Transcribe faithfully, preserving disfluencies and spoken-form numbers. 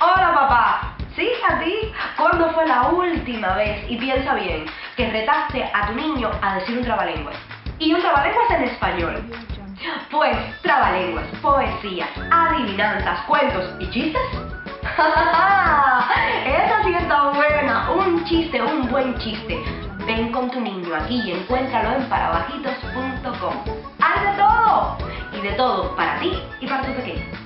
Hola, papá. Sí, a ti. ¿Cuándo fue la última vez? Y piensa bien, que retaste a tu niño a decir un trabalenguas. Y un trabalenguas en español. Pues, trabalenguas, poesías, adivinanzas, cuentos y chistes. Esa sí está buena. Un chiste, un buen chiste. Ven con tu niño aquí y encuéntralo en parabajitos punto com. ¡Hay de todo! Y de todo para ti y para tu pequeño.